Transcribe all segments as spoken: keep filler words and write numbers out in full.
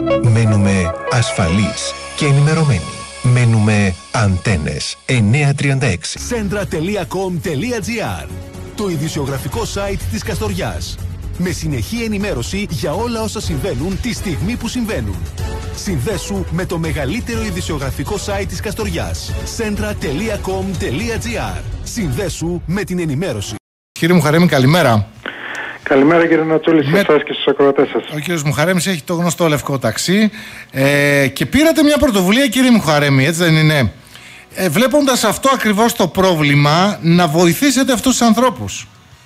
Μένουμε ασφαλείς και ενημερωμένοι. Μένουμε Αντένες εννιακόσια τριάντα έξι. Centra τελεία com τελεία gr, το ειδησιογραφικό site της Καστοριάς. Με συνεχή ενημέρωση για όλα όσα συμβαίνουν τη στιγμή που συμβαίνουν. Συνδέσου με το μεγαλύτερο ειδησιογραφικό site της Καστοριάς. Centra τελεία com τελεία gr. Συνδέσου με την ενημέρωση. Κύριε Μουχαρέμη, καλημέρα. Καλημέρα κύριε Νατσούλη, σε εσάς και στους ακροατές σας. Ο κύριος Μουχαρέμης έχει το γνωστό λευκό ταξί ε, και πήρατε μια πρωτοβουλία, κύριε Μουχαρέμη, έτσι δεν είναι? Ε, βλέποντας αυτό ακριβώς το πρόβλημα, να βοηθήσετε αυτούς τους ανθρώπους.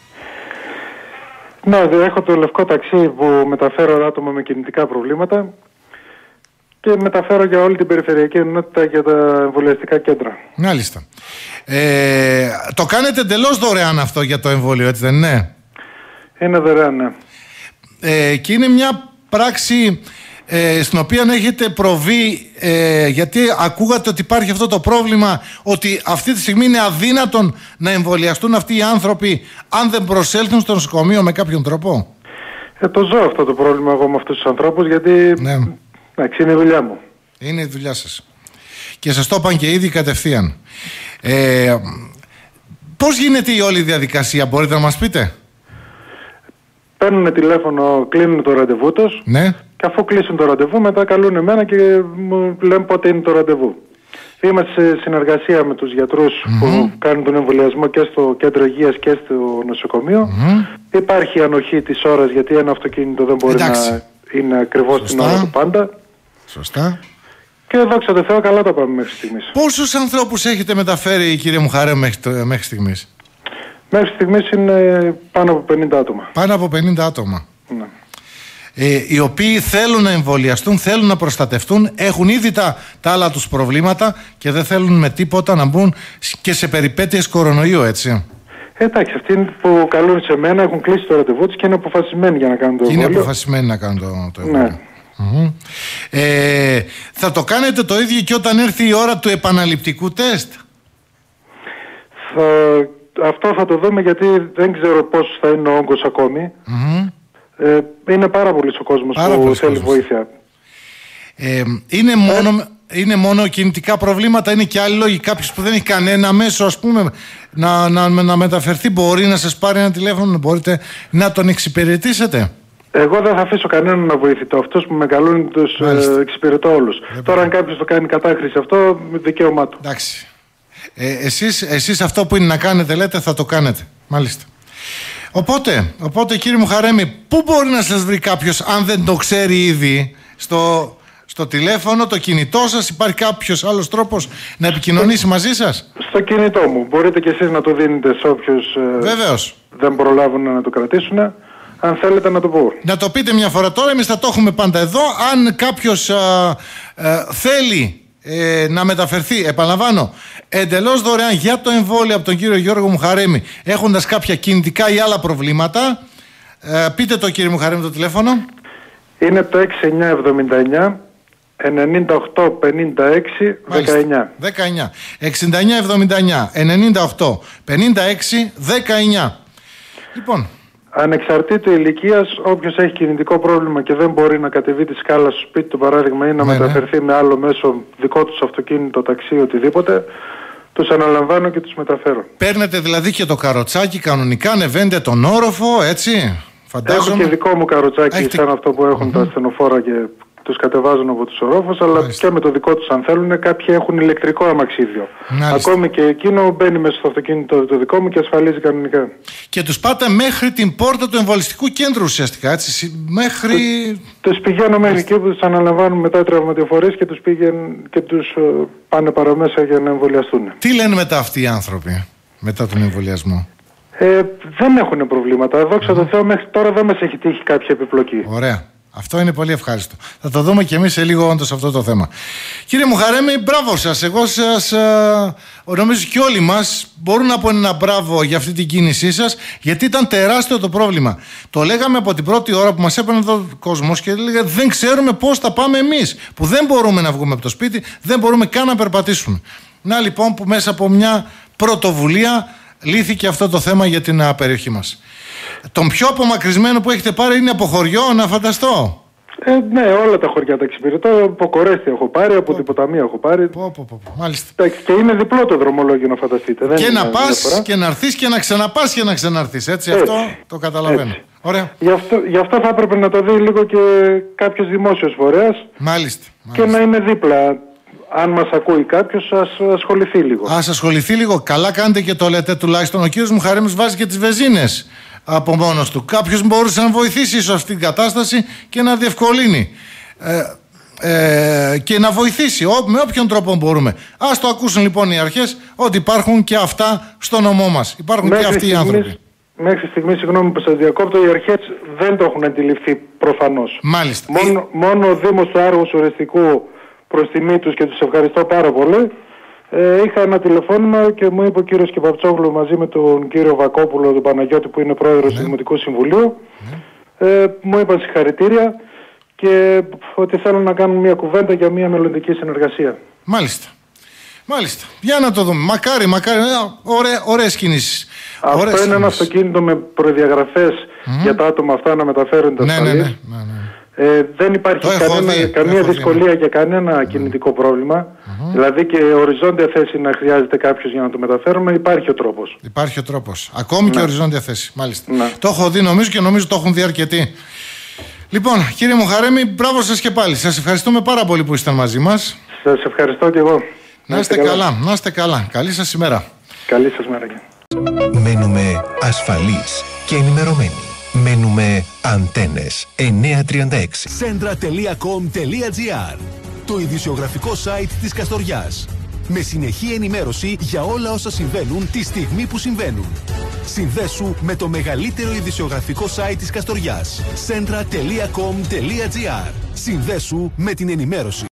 Ναι, έχω το λευκό ταξί που μεταφέρω άτομα με κινητικά προβλήματα και μεταφέρω για όλη την περιφερειακή ενότητα για τα εμβολιαστικά κέντρα. Μάλιστα. Ε, το κάνετε εντελώς δωρεάν αυτό για το εμβόλιο, έτσι δεν είναι? Είναι δωρεάν, ναι. Ε, και είναι μια πράξη ε, στην οποία έχετε προβεί, ε, γιατί ακούγατε ότι υπάρχει αυτό το πρόβλημα, ότι αυτή τη στιγμή είναι αδύνατον να εμβολιαστούν αυτοί οι άνθρωποι αν δεν προσέλθουν στο νοσοκομείο με κάποιον τρόπο. Ε, το ζω αυτό το πρόβλημα εγώ με αυτούς τους ανθρώπους, γιατί ναι. Εντάξει, είναι η δουλειά μου. Είναι η δουλειά σας. Και σας το είπαν και ήδη κατευθείαν. Ε, πώς γίνεται η όλη διαδικασία, μπορείτε να μας πείτε? Παίρνουν τηλέφωνο, κλείνουν το ραντεβού τους, ναι. Και αφού κλείσουν το ραντεβού μετά καλούν εμένα και μου λένε πότε είναι το ραντεβού. Είμαστε σε συνεργασία με τους γιατρούς mm-hmm. που κάνουν τον εμβολιασμό και στο κέντρο υγείας και στο νοσοκομείο. Mm-hmm. Υπάρχει ανοχή της ώρας, γιατί ένα αυτοκίνητο δεν μπορεί Εντάξει. να είναι ακριβώς Σωστά. την ώρα του πάντα. Σωστά. Και δόξα τω Θεώ, καλά τα πάμε μέχρι στιγμής. Πόσους ανθρώπους έχετε μεταφέρει, κύριε Μουχαρέμη, μέχρι, μέχρι στιγμής? Μέχρι στιγμής είναι πάνω από πενήντα άτομα. Πάνω από πενήντα άτομα. Ναι. Ε, οι οποίοι θέλουν να εμβολιαστούν, θέλουν να προστατευτούν, έχουν ήδη τα, τα άλλα τους προβλήματα και δεν θέλουν με τίποτα να μπουν και σε περιπέτειες κορονοϊού, έτσι. Εντάξει, αυτοί που καλούν σε μένα έχουν κλείσει το ραντεβού τους και είναι αποφασισμένοι για να κάνουν το εμβόλιο. Είναι αποφασισμένοι να κάνουν το, το εμβόλιο. Ναι. Mm-hmm. Ε, θα το κάνετε το ίδιο και όταν έρθει η ώρα του επαναληπτικού τεστ? Θα, αυτό θα το δούμε, γιατί δεν ξέρω πώς θα είναι ο όγκος ακόμη. Mm-hmm. Ε, είναι πάρα πολύς ο κόσμος πάρα που θέλει κόσμος. βοήθεια. Ε, είναι, μόνο, ε? είναι μόνο κινητικά προβλήματα, είναι και άλλοι λόγοι? Κάποιος που δεν έχει κανένα μέσο, ας πούμε, να, να, να μεταφερθεί, μπορεί να σας πάρει ένα τηλέφωνο, μπορείτε να τον εξυπηρετήσετε? Εγώ δεν θα αφήσω κανέναν να βοηθητώ. Αυτούς που με καλούν τους ε, εξυπηρετώ όλους. Δεν Τώρα, αν κάποιος το κάνει κατάχρηση αυτό, δικαίωμά του. Εντάξει. Ε, εσείς, εσείς αυτό που είναι να κάνετε, λέτε, θα το κάνετε. Μάλιστα. Οπότε, οπότε κύριε Μουχαρέμη, πού μπορεί να σας βρει κάποιος, αν δεν το ξέρει ήδη, στο, στο τηλέφωνο, το κινητό σας? Υπάρχει κάποιος άλλος τρόπος να επικοινωνήσει μαζί σας? Στο κινητό μου. Μπορείτε και εσείς να το δίνετε σε όποιους ε, δεν προλάβουν να το κρατήσουν. Αν θέλετε να το πω. Να το πείτε μια φορά τώρα, εμείς θα το έχουμε πάντα εδώ. Αν κάποιος α, α, θέλει ε, να μεταφερθεί, επαναλαμβάνω, εντελώς δωρεάν για το εμβόλιο από τον κύριο Γιώργο Μουχαρέμη, έχοντας κάποια κινητικά ή άλλα προβλήματα, ε, πείτε το, κύριε Μουχαρέμη, το τηλέφωνο. Είναι το έξι εννιά εβδομήντα εννιά ενενήντα οκτώ πενήντα έξι δεκαεννιά. δεκαεννιά. εξήντα εννιά εβδομήντα εννιά ενενήντα οκτώ πενήντα έξι δεκαεννιά. Λοιπόν, ανεξαρτήτου ηλικίας, όποιος έχει κινητικό πρόβλημα και δεν μπορεί να κατεβεί τη σκάλα στο σπίτι του, παράδειγμα, ή να ναι, μεταφερθεί ναι. με άλλο μέσο, δικό τους αυτοκίνητο, ταξί, οτιδήποτε, τους αναλαμβάνω και τους μεταφέρω. Παίρνετε δηλαδή και το καροτσάκι κανονικά, ανεβαίνετε τον όροφο, έτσι? Φαντάζομαι. Έχω και δικό μου καροτσάκι, Έχετε... σαν αυτό που έχουν mm-hmm. τα ασθενοφόρα και τους κατεβάζουν από τους ορόφους, αλλά Μάλιστα. και με το δικό τους αν θέλουν. Κάποιοι έχουν ηλεκτρικό αμαξίδιο. Μάλιστα. Ακόμη και εκείνο μπαίνει μέσα στο αυτοκίνητο το δικό μου και ασφαλίζει κανονικά. Και τους πάτε μέχρι την πόρτα του εμβολιστικού κέντρου ουσιαστικά, έτσι? Μέχρι... Τους πηγαίνω μέχρι εκεί που τους αναλαμβάνουν μετά οι τραυματιοφορείς και τους, πήγαινε, και τους uh, πάνε παραμέσα για να εμβολιαστούν. Τι λένε μετά αυτοί οι άνθρωποι μετά τον εμβολιασμό? Ε, δεν έχουν προβλήματα. Δόξα τω Θεώ, μέχρι τώρα δεν μας έχει τύχει κάποια επιπλοκή. Ωραία. Αυτό είναι πολύ ευχάριστο. Θα το δούμε και εμείς σε λίγο όντως αυτό το θέμα. Κύριε Μουχαρέμη, μπράβο σας. Εγώ σας ε, νομίζω και όλοι μας μπορούν να πούνε ένα μπράβο για αυτή την κίνησή σας, γιατί ήταν τεράστιο το πρόβλημα. Το λέγαμε από την πρώτη ώρα που μας έπαιρνε εδώ ο κόσμος και λέγαμε δεν ξέρουμε πώς θα πάμε εμείς, που δεν μπορούμε να βγούμε από το σπίτι, δεν μπορούμε καν να περπατήσουμε. Να λοιπόν που μέσα από μια πρωτοβουλία λύθηκε αυτό το θέμα για την περιοχή μας. Τον πιο απομακρυσμένο που έχετε πάρει είναι από χωριό, να φανταστώ. Ε, ναι, όλα τα χωριά τα εξυπηρετώ. Από Κορέστη έχω πάρει, από την Ποταμία έχω πάρει. Πω, πω, πω. Μάλιστα. Εντάξει, και είναι διπλό το δρομολόγιο, να φανταστείτε. Δεν Και είναι να πας διαφορά. και να έρθεις και να ξαναπάς και να ξαναρθείς. Έτσι, Έτσι. αυτό το καταλαβαίνω. Έτσι. Ωραία. Γι' αυτό, γι' αυτό θα έπρεπε να το δει λίγο και κάποιος δημόσιος φορέας Μάλιστα. και Μάλιστα. να είναι δίπλα. Αν μας ακούει κάποιος, ας ασχοληθεί λίγο. Ας ασχοληθεί λίγο. Καλά κάνετε και το λέτε τουλάχιστον. Ο κύριος Μουχαρέμης βάζει και τις βενζίνες από μόνος του. Κάποιος μπορούσε να βοηθήσει ίσως αυτή την κατάσταση και να διευκολύνει. Ε, ε, και να βοηθήσει ό, με όποιον τρόπο μπορούμε. Ας το ακούσουν λοιπόν οι αρχές ότι υπάρχουν και αυτά στο νομό μας. Υπάρχουν Μέχρι και αυτοί οι στιγμής, άνθρωποι. Μέχρι στιγμή, συγγνώμη που σας διακόπτω, οι αρχές δεν το έχουν αντιληφθεί προφανώς. Μάλιστα. Μόνο, μόνο ο Δήμος του Άργους Ορεστικού, προς τιμή τους και τους ευχαριστώ πάρα πολύ, ε, είχα ένα τηλεφώνημα και μου είπε ο κύριος Κυπαψόγλου μαζί με τον κύριο Βακόπουλο, τον Παναγιώτη που είναι πρόεδρος Ναι. του Δημοτικού Συμβουλίου, ναι. ε, μου είπαν συγχαρητήρια και ότι θέλουν να κάνουν μια κουβέντα για μια μελλοντική συνεργασία. Μάλιστα. Μάλιστα. Για να το δούμε. Μακάρι, μακάρι. Ωραία, ωραίες κινήσεις. Αυτό Ωραίες είναι ένα κινήσεις. αυτοκίνητο με προδιαγραφές mm-hmm. για τα άτομα αυτά να μεταφέρουν τα Ναι, ναι, ναι, ασφαλείς. ναι, ναι. Ε, δεν υπάρχει Το έχω κανένα, δει, το καμία έχω δει, δυσκολία ναι. για κανένα κινητικό πρόβλημα. Mm-hmm. Δηλαδή και οριζόντια θέση να χρειάζεται κάποιος για να το μεταφέρουμε, υπάρχει ο τρόπος. Υπάρχει ο τρόπος. Ακόμη Ναι. και οριζόντια θέση. Μάλιστα. Ναι. Το έχω δει νομίζω και νομίζω το έχουν δει αρκετοί. Λοιπόν, κύριε Μουχαρέμη, μπράβο σας και πάλι. Σας ευχαριστούμε πάρα πολύ που ήσταν μαζί μας. Σας ευχαριστώ και εγώ. Να είστε καλά. Να είστε καλά. Καλή σας ημέρα. Καλή σας μέρα. Μένουμε ασφαλείς και ενημερωμένοι. Μένουμε Αντένες εννιακόσια τριάντα έξι. Σέντρα τελεία κομ τελεία τζι άρ, το ειδησιογραφικό site της Καστοριάς. Με συνεχή ενημέρωση για όλα όσα συμβαίνουν τη στιγμή που συμβαίνουν. Συνδέσου με το μεγαλύτερο ειδησιογραφικό site της Καστοριάς. σέντρα τελεία κομ τελεία τζι άρ. Συνδέσου με την ενημέρωση.